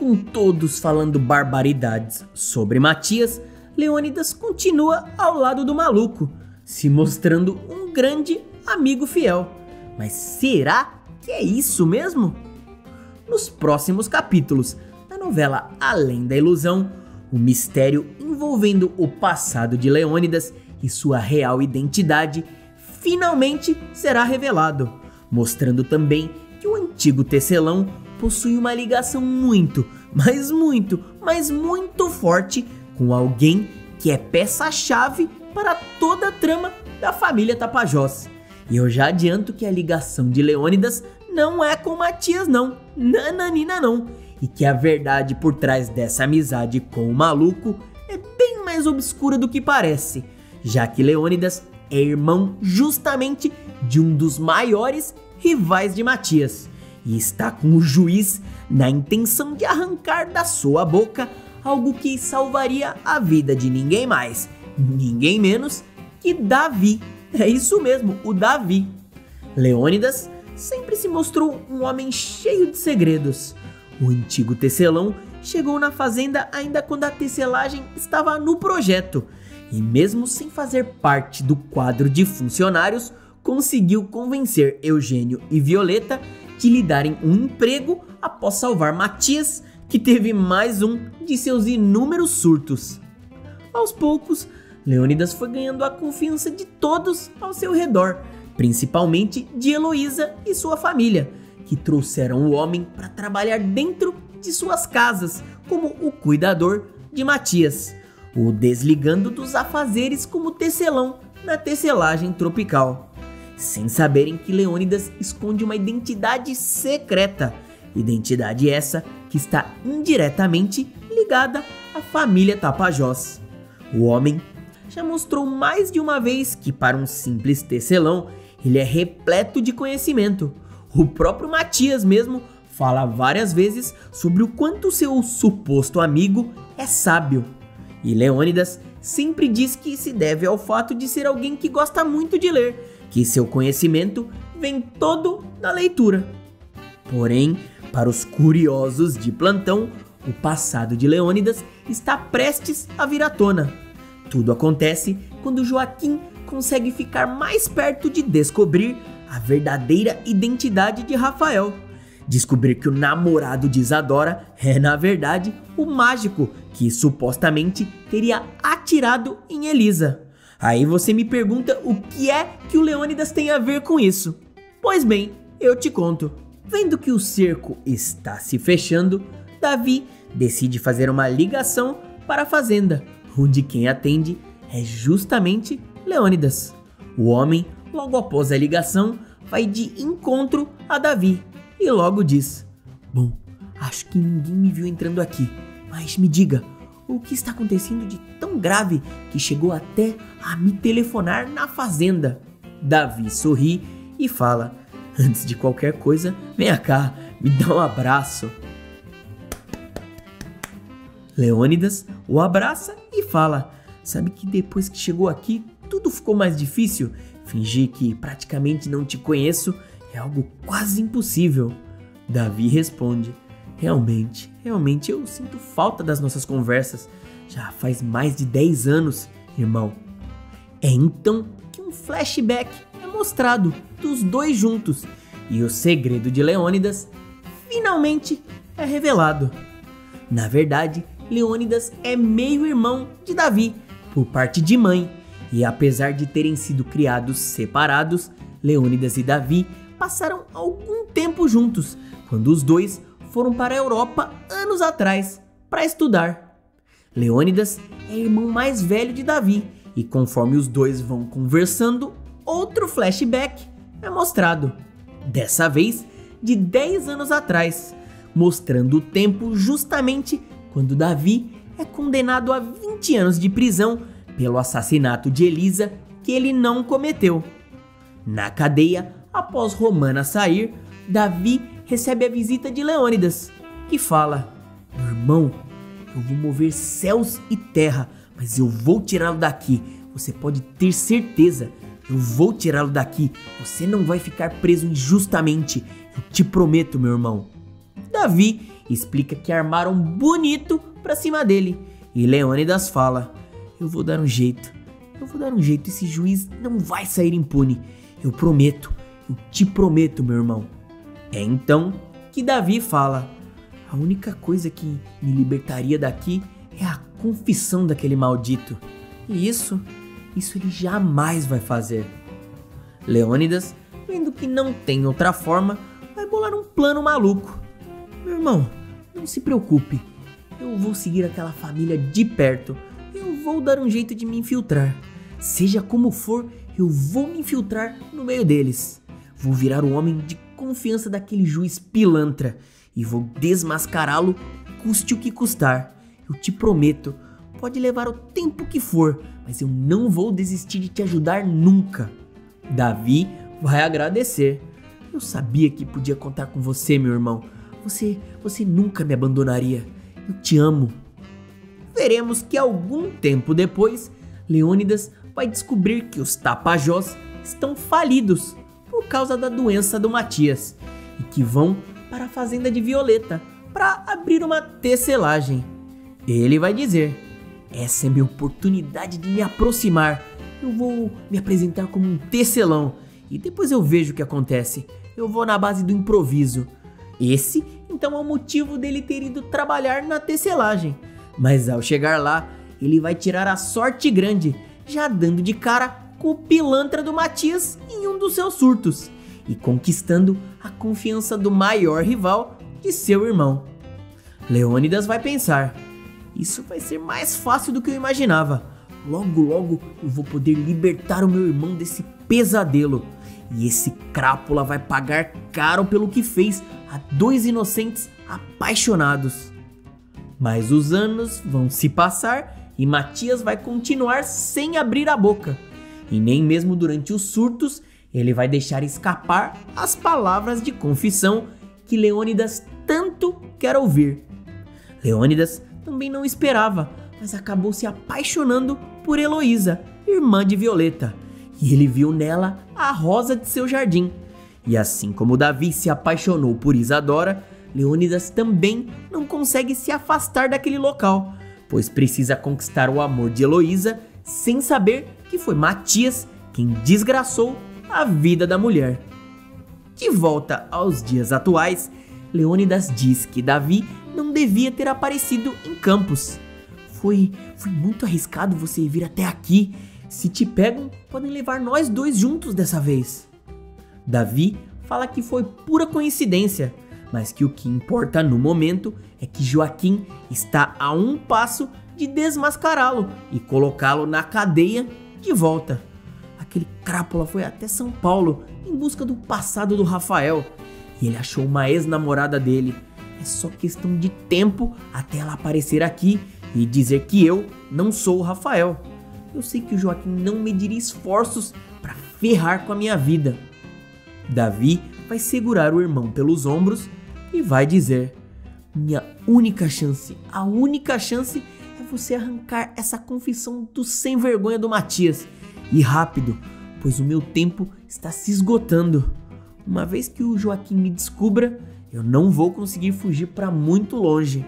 Com todos falando barbaridades sobre Matias, Leônidas continua ao lado do maluco, se mostrando um grande amigo fiel. Mas será que é isso mesmo? Nos próximos capítulos da novela Além da Ilusão, o mistério envolvendo o passado de Leônidas e sua real identidade finalmente será revelado, mostrando também que o antigo tecelão possui uma ligação muito forte com alguém que é peça-chave para toda a trama da família Tapajós. E eu já adianto que a ligação de Leônidas não é com Matias não, nananina não, e que a verdade por trás dessa amizade com o maluco é bem mais obscura do que parece, já que Leônidas é irmão justamente de um dos maiores rivais de Matias, e está com o juiz na intenção de arrancar da sua boca algo que salvaria a vida de ninguém mais, ninguém menos que Davi. É isso mesmo, o Davi. Leônidas sempre se mostrou um homem cheio de segredos. O antigo tecelão chegou na fazenda ainda quando a tecelagem estava no projeto, e mesmo sem fazer parte do quadro de funcionários, conseguiu convencer Eugênio e Violeta de lhe darem um emprego após salvar Matias, que teve mais um de seus inúmeros surtos. Aos poucos, Leônidas foi ganhando a confiança de todos ao seu redor, principalmente de Heloísa e sua família, que trouxeram o homem para trabalhar dentro de suas casas como o cuidador de Matias, o desligando dos afazeres como tecelão na tecelagem tropical, sem saberem que Leônidas esconde uma identidade secreta, identidade essa que está indiretamente ligada à família Tapajós. O homem já mostrou mais de uma vez que para um simples tecelão ele é repleto de conhecimento. O próprio Matias mesmo fala várias vezes sobre o quanto seu suposto amigo é sábio. E Leônidas sempre diz que se deve ao fato de ser alguém que gosta muito de ler, que seu conhecimento vem todo da leitura. Porém, para os curiosos de plantão, o passado de Leônidas está prestes a vir à tona. Tudo acontece quando Joaquim consegue ficar mais perto de descobrir a verdadeira identidade de Rafael. Descobrir que o namorado de Isadora é, na verdade, o mágico que supostamente teria atirado em Elisa. Aí você me pergunta o que é que o Leônidas tem a ver com isso. Pois bem, eu te conto. Vendo que o cerco está se fechando, Davi decide fazer uma ligação para a fazenda, onde quem atende é justamente Leônidas. O homem, logo após a ligação, vai de encontro a Davi e logo diz: "Bom, acho que ninguém me viu entrando aqui, mas me diga, o que está acontecendo de tão grave que chegou até a me telefonar na fazenda?" Davi sorri e fala: "Antes de qualquer coisa, venha cá, me dá um abraço." Leônidas o abraça e fala: "Sabe que depois que chegou aqui, tudo ficou mais difícil? Fingir que praticamente não te conheço é algo quase impossível." Davi responde: Realmente eu sinto falta das nossas conversas. Já faz mais de 10 anos, irmão." É então que um flashback é mostrado dos dois juntos e o segredo de Leônidas finalmente é revelado. Na verdade, Leônidas é meio-irmão de Davi, por parte de mãe, e apesar de terem sido criados separados, Leônidas e Davi passaram algum tempo juntos, quando os dois foram para a Europa anos atrás para estudar. Leônidas é irmão mais velho de Davi, e conforme os dois vão conversando, outro flashback é mostrado, dessa vez de 10 anos atrás, mostrando o tempo justamente quando Davi é condenado a 20 anos de prisão pelo assassinato de Elisa que ele não cometeu. Na cadeia, após Romana sair, Davi recebe a visita de Leônidas, que fala: "Meu irmão, eu vou mover céus e terra, mas eu vou tirá-lo daqui. Você pode ter certeza, eu vou tirá-lo daqui. Você não vai ficar preso injustamente, eu te prometo, meu irmão." Davi explica que armaram bonito pra cima dele. E Leônidas fala: eu vou dar um jeito, esse juiz não vai sair impune. Eu te prometo, meu irmão. É então que Davi fala: a única coisa que me libertaria daqui é a confissão daquele maldito. E isso ele jamais vai fazer. Leônidas, vendo que não tem outra forma, vai bolar um plano maluco. Meu irmão, não se preocupe. Eu vou seguir aquela família de perto. Eu vou dar um jeito de me infiltrar. Seja como for, eu vou me infiltrar no meio deles. Vou virar o homem de confiança daquele juiz pilantra e vou desmascará-lo, custe o que custar. Eu te prometo, pode levar o tempo que for, mas eu não vou desistir de te ajudar nunca. Davi vai agradecer. Eu sabia que podia contar com você, meu irmão. Você nunca me abandonaria. Eu te amo. Veremos que algum tempo depois, Leônidas vai descobrir que os Tapajós estão falidos por causa da doença do Matias e que vão para a fazenda de Violeta para abrir uma tecelagem. Ele vai dizer: essa é minha oportunidade de me aproximar. Eu vou me apresentar como um tecelão e depois eu vejo o que acontece. Eu vou na base do improviso. Esse, então, é o motivo dele ter ido trabalhar na tecelagem. Mas ao chegar lá, ele vai tirar a sorte grande, já dando de cara com o pilantra do Matias em um dos seus surtos e conquistando a confiança do maior rival de seu irmão. Leônidas vai pensar: isso vai ser mais fácil do que eu imaginava. Logo eu vou poder libertar o meu irmão desse pesadelo. E esse crápula vai pagar caro pelo que fez a dois inocentes apaixonados. Mas os anos vão se passar e Matias vai continuar sem abrir a boca. E nem mesmo durante os surtos ele vai deixar escapar as palavras de confissão que Leônidas tanto quer ouvir. Leônidas também não esperava, mas acabou se apaixonando por Heloísa, irmã de Violeta. E ele viu nela a rosa de seu jardim. E assim como Davi se apaixonou por Isadora, Leônidas também não consegue se afastar daquele local, pois precisa conquistar o amor de Heloísa sem saber que foi Matias quem desgraçou a vida da mulher. De volta aos dias atuais, Leônidas diz que Davi não devia ter aparecido em Campos. Foi muito arriscado você vir até aqui. Se te pegam, podem levar nós dois juntos dessa vez. Davi fala que foi pura coincidência, mas que o que importa no momento é que Joaquim está a um passo de desmascará-lo e colocá-lo na cadeia de volta. Aquele crápula foi até São Paulo em busca do passado do Rafael e ele achou uma ex-namorada dele. É só questão de tempo até ela aparecer aqui e dizer que eu não sou o Rafael. Eu sei que o Joaquim não mediria esforços para ferrar com a minha vida. Davi vai segurar o irmão pelos ombros e vai dizer: minha única chance, a única chance é você arrancar essa confissão do sem vergonha do Matias. E rápido, pois o meu tempo está se esgotando. Uma vez que o Joaquim me descubra, eu não vou conseguir fugir para muito longe.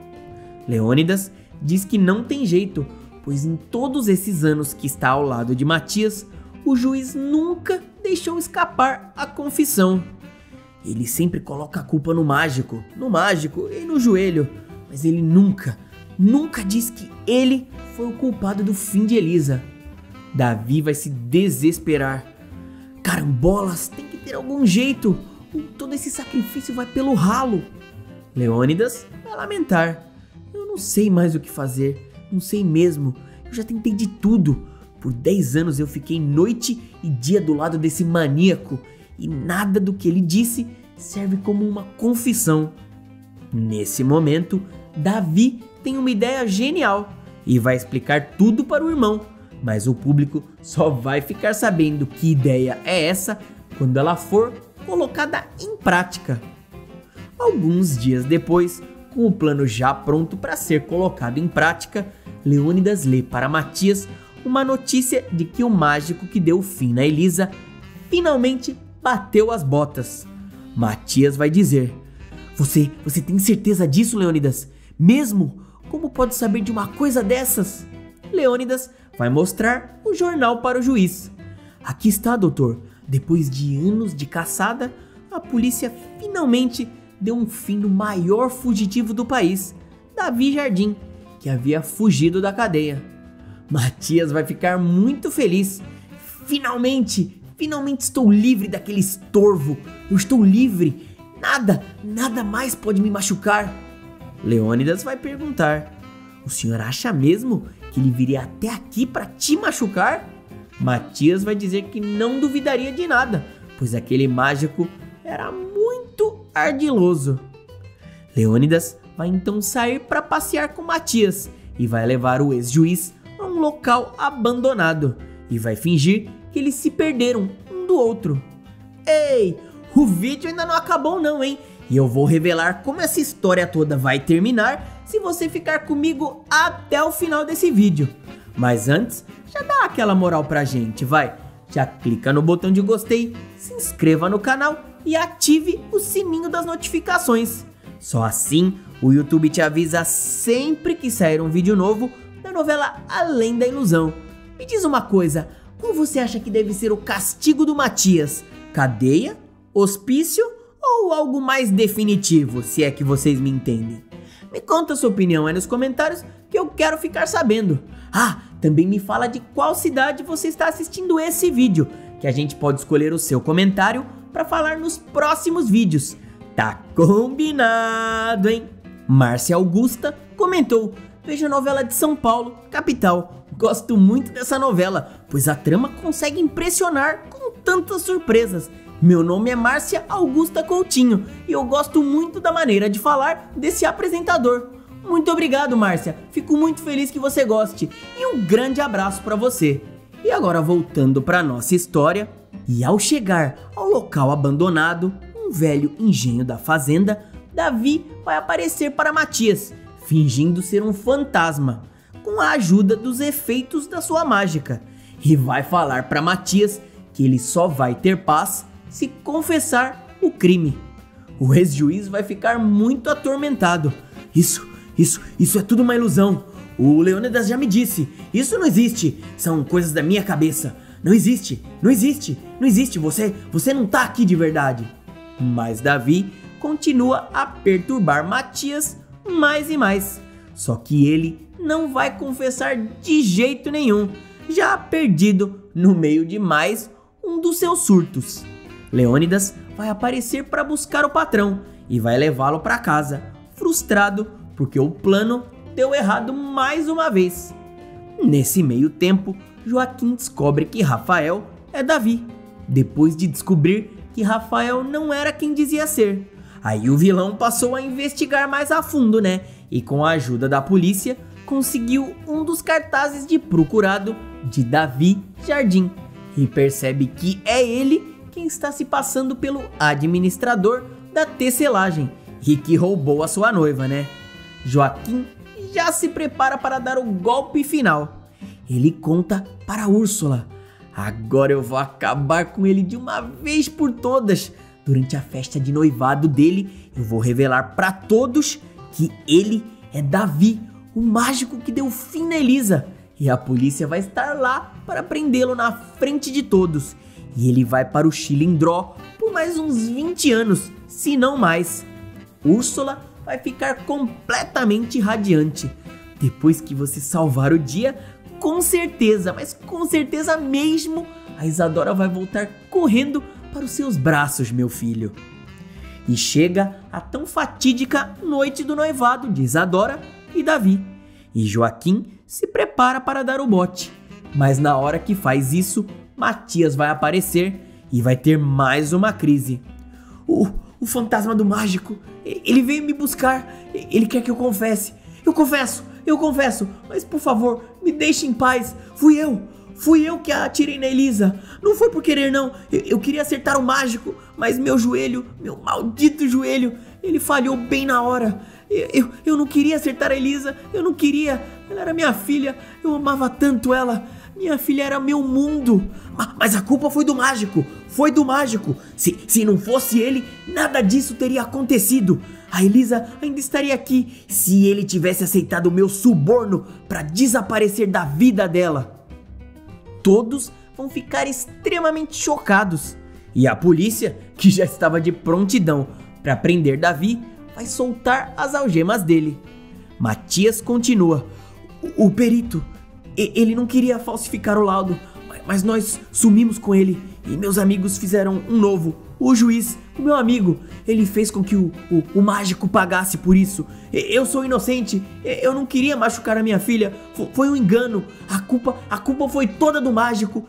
Leônidas diz que não tem jeito, pois em todos esses anos que está ao lado de Matias, o juiz nunca deixou escapar a confissão. Ele sempre coloca a culpa no mágico e no joelho, mas ele nunca diz que ele foi o culpado do fim de Elisa. Davi vai se desesperar. Carambolas, tem que ter algum jeito, todo esse sacrifício vai pelo ralo. Leônidas vai lamentar: eu não sei mais o que fazer. Não sei mesmo, eu já tentei de tudo. Por 10 anos eu fiquei noite e dia do lado desse maníaco e nada do que ele disse serve como uma confissão. Nesse momento, Davi tem uma ideia genial e vai explicar tudo para o irmão, mas o público só vai ficar sabendo que ideia é essa quando ela for colocada em prática. Alguns dias depois, com o plano já pronto para ser colocado em prática, Leônidas lê para Matias uma notícia de que o mágico que deu fim na Elisa finalmente bateu as botas. Matias vai dizer: Você tem certeza disso, Leônidas? Mesmo? Como pode saber de uma coisa dessas? Leônidas vai mostrar o jornal para o juiz. Aqui está, doutor. Depois de anos de caçada, a polícia finalmente deu um fim no maior fugitivo do país, Davi Jardim, que havia fugido da cadeia. Matias vai ficar muito feliz. Finalmente estou livre daquele estorvo. Eu estou livre. Nada mais pode me machucar. Leônidas vai perguntar: o senhor acha mesmo que ele viria até aqui para te machucar? Matias vai dizer que não duvidaria de nada, pois aquele mágico era muito ardiloso. Leônidas vai então sair para passear com Matias e vai levar o ex-juiz a um local abandonado e vai fingir que eles se perderam um do outro. Ei, o vídeo ainda não acabou não, hein? E eu vou revelar como essa história toda vai terminar se você ficar comigo até o final desse vídeo. Mas antes, já dá aquela moral pra gente, vai. Já clica no botão de gostei, se inscreva no canal e ative o sininho das notificações. Só assim o YouTube te avisa sempre que sair um vídeo novo da novela Além da Ilusão. Me diz uma coisa, qual você acha que deve ser o castigo do Matias? Cadeia? Hospício? Ou algo mais definitivo, se é que vocês me entendem? Me conta sua opinião aí nos comentários que eu quero ficar sabendo. Ah, também me fala de qual cidade você está assistindo esse vídeo, que a gente pode escolher o seu comentário para falar nos próximos vídeos. Tá combinado, hein? Márcia Augusta comentou: veja a novela de São Paulo, capital. Gosto muito dessa novela, pois a trama consegue impressionar com tantas surpresas. Meu nome é Márcia Augusta Coutinho e eu gosto muito da maneira de falar desse apresentador. Muito obrigado, Márcia. Fico muito feliz que você goste e um grande abraço para você. E agora voltando para nossa história, e ao chegar ao local abandonado, um velho engenho da fazenda, Davi vai aparecer para Matias, fingindo ser um fantasma, com a ajuda dos efeitos da sua mágica, e vai falar para Matias que ele só vai ter paz se confessar o crime. O ex-juiz vai ficar muito atormentado. Isso é tudo uma ilusão. O Leônidas já me disse, isso não existe, são coisas da minha cabeça. Não existe, você não tá aqui de verdade. Mas Davi continua a perturbar Matias mais e mais. Só que ele não vai confessar de jeito nenhum, já perdido no meio de mais um dos seus surtos. Leônidas vai aparecer para buscar o patrão e vai levá-lo para casa, frustrado porque o plano deu errado mais uma vez. Nesse meio tempo, Joaquim descobre que Rafael é Davi, depois de descobrir que Rafael não era quem dizia ser. Aí o vilão passou a investigar mais a fundo, né? E com a ajuda da polícia, conseguiu um dos cartazes de procurado de Davi Jardim e percebe que é ele quem está se passando pelo administrador da tecelagem e que roubou a sua noiva, né? Joaquim já se prepara para dar o golpe final. Ele conta para Úrsula: agora eu vou acabar com ele de uma vez por todas. Durante a festa de noivado dele, eu vou revelar para todos que ele é Davi, o mágico que deu fim na Elisa. E a polícia vai estar lá para prendê-lo na frente de todos. E ele vai para o Chilindró por mais uns 20 anos, se não mais. Úrsula vai ficar completamente radiante. Depois que você salvar o dia, com certeza, mas com certeza mesmo, a Isadora vai voltar correndo para os seus braços, meu filho. E chega a tão fatídica noite do noivado de Isadora e Davi. E Joaquim se prepara para dar o bote. Mas na hora que faz isso, Matias vai aparecer e vai ter mais uma crise. O fantasma do mágico, ele veio me buscar, ele quer que eu confesse. Eu confesso, mas por favor, me deixe em paz. Fui eu que a atirei na Elisa. Não foi por querer não, eu queria acertar o mágico, mas meu joelho, meu maldito joelho, ele falhou bem na hora. Eu não queria acertar a Elisa, eu não queria. Ela era minha filha, eu amava tanto ela. Minha filha era meu mundo. Mas a culpa foi do mágico. Se não fosse ele, nada disso teria acontecido. a Elisa ainda estaria aqui se ele tivesse aceitado o meu suborno para desaparecer da vida dela. Todos vão ficar extremamente chocados e a polícia, que já estava de prontidão para prender Davi, vai soltar as algemas dele. Matias continua. O perito, ele não queria falsificar o laudo, mas nós sumimos com ele e meus amigos fizeram um novo. O juiz, o meu amigo, ele fez com que o mágico pagasse por isso. Eu sou inocente, eu não queria machucar a minha filha, foi um engano. A culpa foi toda do mágico,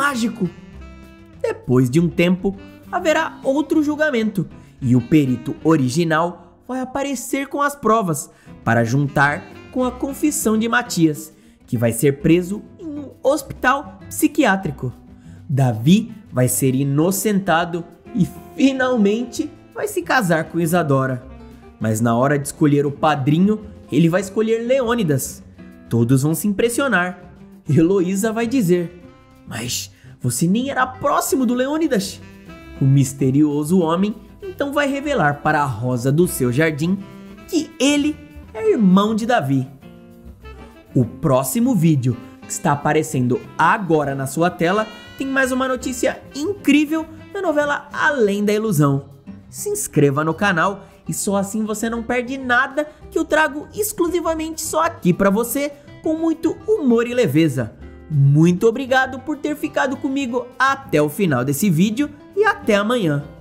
Depois de um tempo, haverá outro julgamento e o perito original vai aparecer com as provas para juntar com a confissão de Matias, que vai ser preso em um hospital psiquiátrico. Davi vai ser inocentado e finalmente vai se casar com Isadora. Mas na hora de escolher o padrinho, ele vai escolher Leônidas. Todos vão se impressionar. Heloísa vai dizer: mas você nem era próximo do Leônidas. O misterioso homem então vai revelar para a Rosa do seu jardim que ele é irmão de Davi. O próximo vídeo, que está aparecendo agora na sua tela, tem mais uma notícia incrível da novela Além da Ilusão. Se inscreva no canal e só assim você não perde nada que eu trago exclusivamente só aqui para você, com muito humor e leveza. Muito obrigado por ter ficado comigo até o final desse vídeo e até amanhã.